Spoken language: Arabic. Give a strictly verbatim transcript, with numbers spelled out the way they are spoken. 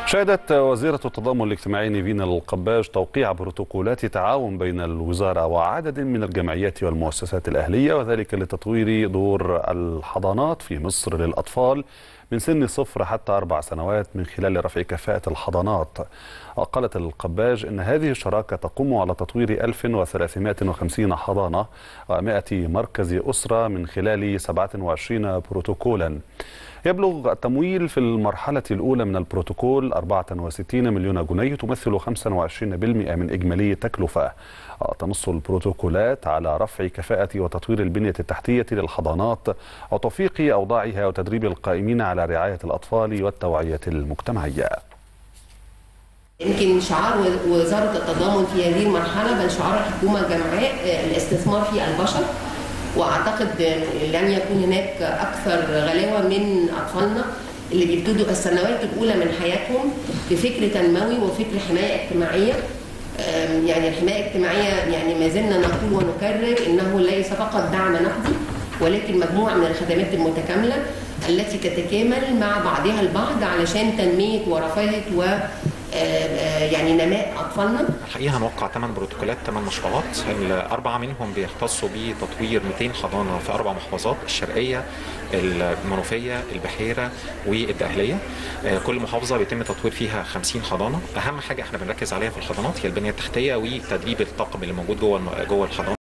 شهدت وزيرة التضامن الاجتماعي نيفين القباج توقيع بروتوكولات تعاون بين الوزارة وعدد من الجمعيات والمؤسسات الأهلية، وذلك لتطوير دور الحضانات في مصر للأطفال من سن صفر حتى أربع سنوات من خلال رفع كفاءة الحضانات. قالت القباج إن هذه الشراكة تقوم على تطوير ألف وثلاثمائة وخمسين حضانة ومائة مركز أسرة من خلال سبعة وعشرين بروتوكولا. يبلغ التمويل في المرحلة الأولى من البروتوكول أربعة وستين مليون جنيه، تمثل خمسة وعشرين بالمئة من إجمالي التكلفة. تنص البروتوكولات على رفع كفاءة وتطوير البنية التحتية للحضانات وتوفيق أوضاعها وتدريب القائمين على رعاية الأطفال والتوعية المجتمعية. يمكن شعار وزارة التضامن في هذه المرحلة بل شعار الحكومة الجمعاء الاستثمار في البشر، واعتقد لن يكون هناك اكثر غلاوه من اطفالنا اللي بيبتدوا السنوات الاولى من حياتهم بفكر تنموي وفكر حمايه اجتماعيه. يعني الحمايه الاجتماعيه يعني ما زلنا نقول ونكرر انه ليس فقط دعم نقدي، ولكن مجموعه من الخدمات المتكامله التي تتكامل مع بعضها البعض علشان تنميه ورفاهه و يعني نماء اطفالنا. الحقيقه هنوقع ثمان بروتوكولات، ثمان مشروعات، الاربعه منهم بيختصوا بتطوير مئتين حضانه في اربع محافظات: الشرقيه، المنوفيه، البحيره والدقهليه. كل محافظه بيتم تطوير فيها خمسين حضانه. اهم حاجه احنا بنركز عليها في الحضانات هي البنيه التحتيه وتدريب الطاقم اللي موجود جوه جوه الحضانه.